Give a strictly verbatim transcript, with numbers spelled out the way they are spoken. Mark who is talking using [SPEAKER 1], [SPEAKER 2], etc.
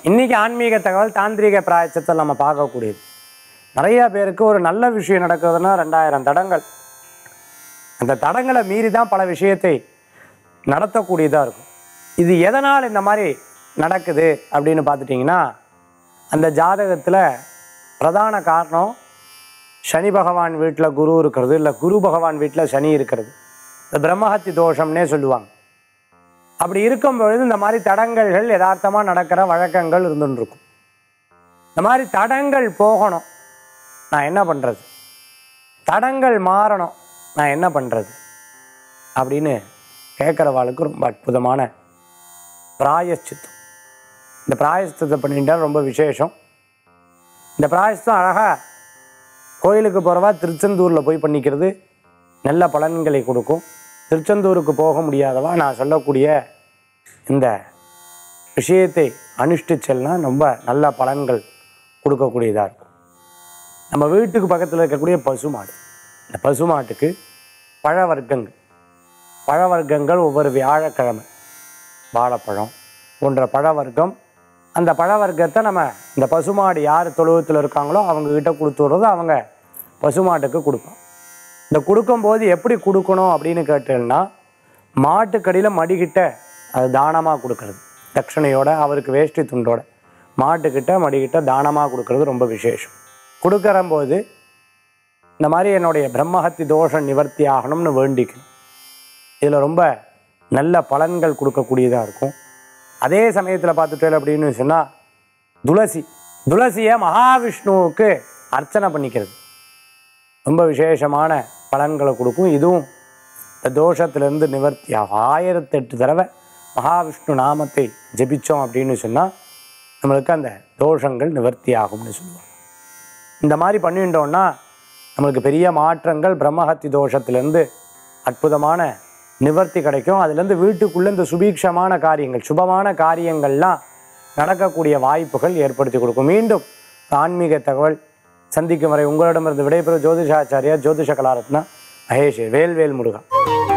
[SPEAKER 1] இன்றைக்கி ஆன்மீக தகவல் தாந்திரிக பிராயச்சத்தை நம்ம பார்க்கக்கூடியது. நிறையா பேருக்கு ஒரு நல்ல விஷயம் நடக்குதுன்னா ரெண்டாயிரம் தடங்கள், அந்த தடங்களை மீறி தான் பல விஷயத்தை நடத்தக்கூடியதாக இருக்கும். இது எதனால் இந்த மாதிரி நடக்குது அப்படின்னு பார்த்துட்டிங்கன்னா, அந்த ஜாதகத்தில் பிரதான காரணம் சனி பகவான் வீட்டில் குரு இருக்கிறது, இல்லை குரு பகவான் வீட்டில் சனி இருக்கிறது. இந்த பிரம்மஹத்தி தோஷம்னே சொல்லுவாங்க. அப்படி இருக்கும் பொழுது இந்த மாதிரி தடங்கல்கள் யதார்த்தமாக நடக்கிற வழக்கங்கள் இருந்துன்னு இருக்கும். இந்த மாதிரி தடங்கள் போகணும், நான் என்ன பண்ணுறது, தடங்கள் மாறணும், நான் என்ன பண்ணுறது அப்படின்னு கேட்குறவாளுக்கு ரொம்ப அற்புதமான பிராயச்சித்தம். இந்த பிராயச்சித்தத்தை பண்ணிட்டால் ரொம்ப விசேஷம். இந்த பிராயச்சித்தம் அழகாக கோயிலுக்கு போகிறவா திருச்செந்தூரில் போய் பண்ணிக்கிறது நல்ல பலன்களை கொடுக்கும். திருச்செந்தூருக்கு போக முடியாதவா நான் சொல்லக்கூடிய இந்த விஷயத்தை அனுஷ்டிச்சல்னா ரொம்ப நல்ல பலன்கள் கொடுக்கக்கூடியதாக இருக்கும். நம்ம வீட்டுக்கு பக்கத்தில் இருக்கக்கூடிய பசுமாடு, இந்த பசுமாட்டுக்கு பழ வர்க்கங்கள் பழ வர்க்கங்கள் ஒவ்வொரு வியாழக்கிழமை வாழைப்பழம் போன்ற பழ வர்க்கம், அந்த பழ வர்க்கத்தை நம்ம இந்த பசுமாடு யார் தொழுவத்தில் இருக்காங்களோ அவங்கக்கிட்ட கொடுத்து விடுறது, அவங்க பசுமாட்டுக்கு கொடுப்போம். இந்த கொடுக்கும்போது எப்படி கொடுக்கணும் அப்படின்னு கேட்டீங்கன்னா, மாட்டுக்கடியில் மடிக்கிட்ட அது தானமாக கொடுக்கறது, தட்சணையோட அவருக்கு வேஷ்டி துண்டோட மாட்டுக்கிட்ட மடிக்கிட்ட தானமாக கொடுக்கறது ரொம்ப விசேஷம். கொடுக்குறம்போது இந்த மாதிரி என்னுடைய பிரம்மஹத்தி தோஷம் நிவர்த்தி ஆகணும்னு வேண்டிக்கணும். இதில் ரொம்ப நல்ல பலன்கள் கொடுக்கக்கூடியதாக இருக்கும். அதே சமயத்தில் பார்த்துட்டேன் அப்படின்னு சொன்னால், துளசி துளசியை மகாவிஷ்ணுவுக்கு அர்ச்சனை பண்ணிக்கிறது ரொம்ப விசேஷமான பலன்களை கொடுக்கும். இதுவும் இந்த தோஷத்திலேருந்து நிவர்த்தி ஆகும். ஆயிரத்தெட்டு தடவை மகாவிஷ்ணு நாமத்தை ஜபித்தோம் அப்படின்னு சொன்னால் நம்மளுக்கு அந்த தோஷங்கள் நிவர்த்தி ஆகும்னு சொல்லுவாங்க. இந்த மாதிரி பண்ணிட்டோம்னா நம்மளுக்கு பெரிய மாற்றங்கள், பிரம்மஹத்தி தோஷத்திலேருந்து அற்புதமான நிவர்த்தி கிடைக்கும். அதுலேருந்து வீட்டுக்குள்ளே இந்த சுபீட்சமான காரியங்கள், சுபமான காரியங்கள்லாம் நடக்கக்கூடிய வாய்ப்புகள் ஏற்படுத்தி கொடுக்கும். மீண்டும் ஆன்மீக தகவல் சந்திக்கும் வரை உங்களிடமிருந்து விடைபெறும் ஜோதிஷாச்சாரியா ஜோதிஷ கலாரத்னா மகேஷ். வேல்வேல் முருகா.